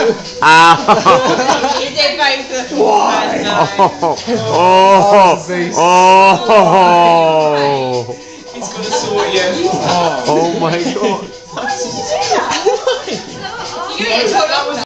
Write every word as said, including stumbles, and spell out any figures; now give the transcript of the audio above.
Ow. You did both. Why? No. Oh, oh, oh, oh. He's gonna sort you. Oh my god. You didn't talk that was